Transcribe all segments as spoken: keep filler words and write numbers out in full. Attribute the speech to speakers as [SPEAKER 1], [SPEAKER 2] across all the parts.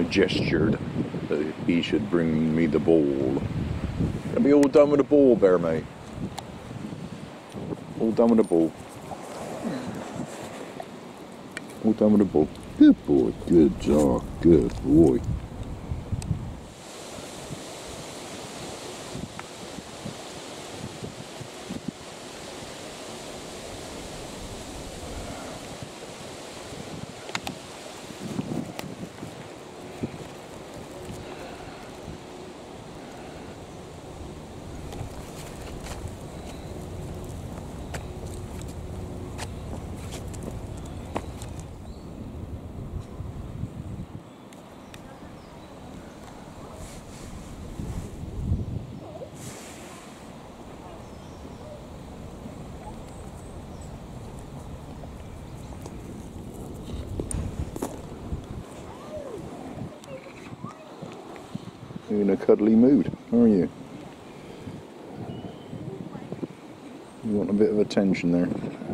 [SPEAKER 1] gestured that he should bring me the ball. Gonna be all done with the ball, bear mate. All done with the ball. All done with the ball. Good boy, good job, good boy. You're in a cuddly mood, are you? You want a bit of attention there.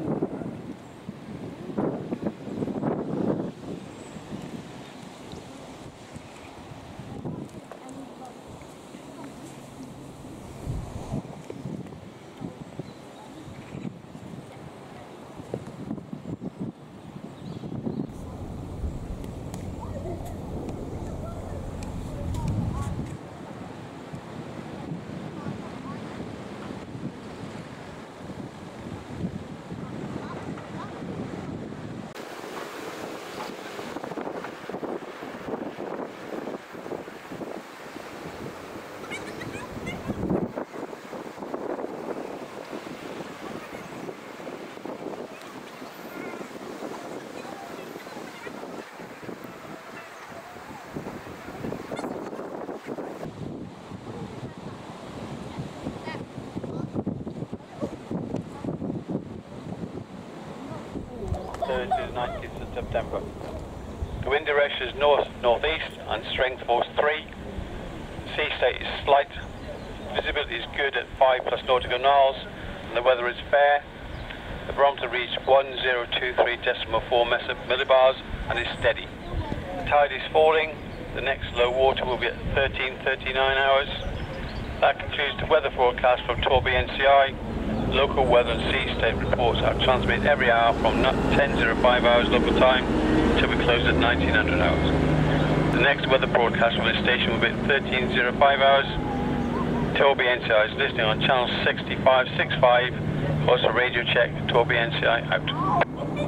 [SPEAKER 2] Thursday the nineteenth of September. The wind direction is north-northeast and strength force three. Sea state is slight. Visibility is good at five plus nautical miles and the weather is fair. The barometer reached one zero two three decimal four millibars and is steady. The tide is falling. The next low water will be at thirteen thirty-nine hours. That concludes the weather forecast from Torby N C I. Local weather and sea state reports are transmitted every hour from ten oh five hours local time until we close at nineteen hundred hours. The next weather broadcast from this station will be at thirteen oh five hours. Torby N C I is listening on channel sixty-five sixty-five. Also radio check, Torby N C I out.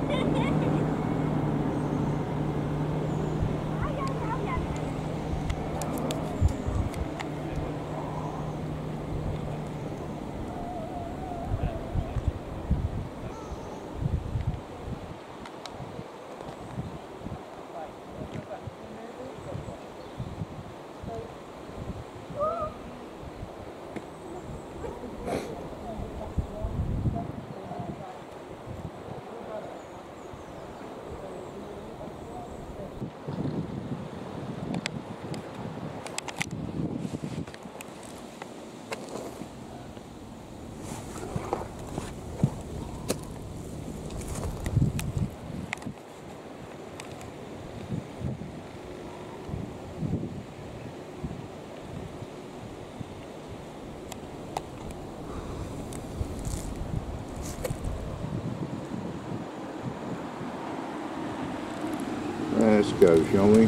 [SPEAKER 1] Let's go, shall we?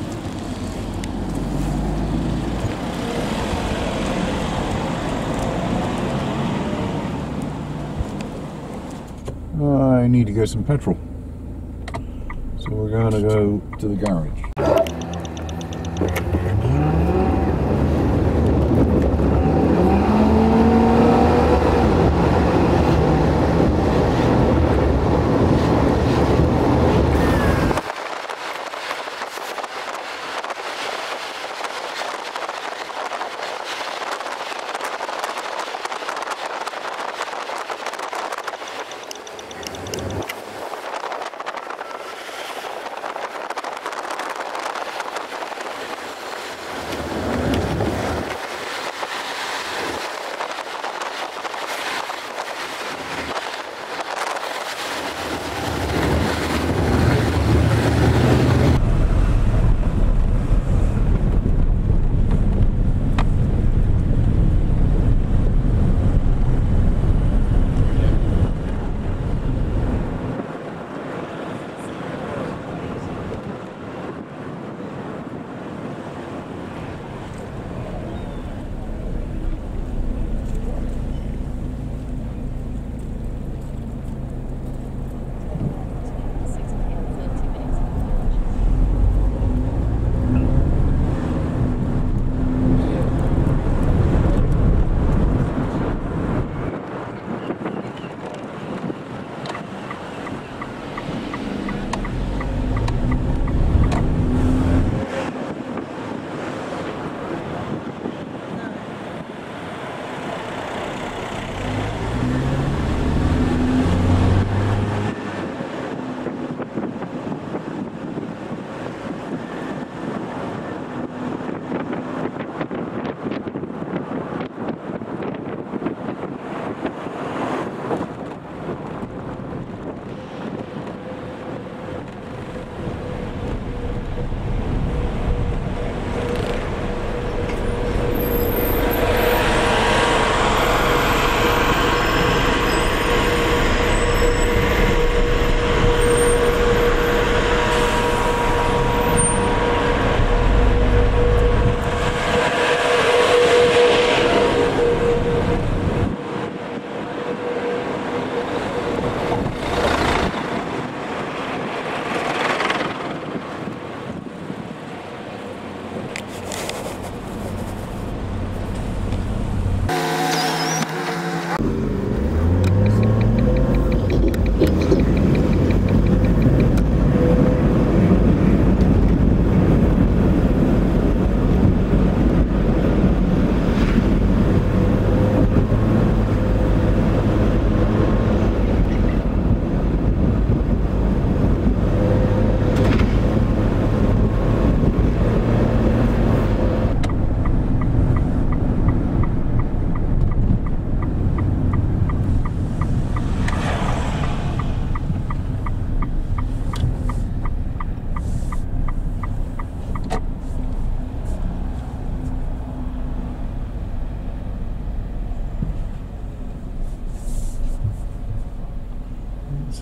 [SPEAKER 1] I need to get some petrol. So we're going to go to the garage.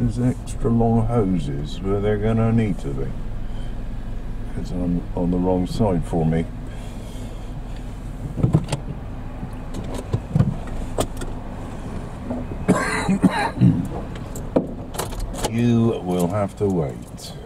[SPEAKER 1] there's extra long hoses where they're going to need to be, because I'm on the wrong side for me. You will have to wait.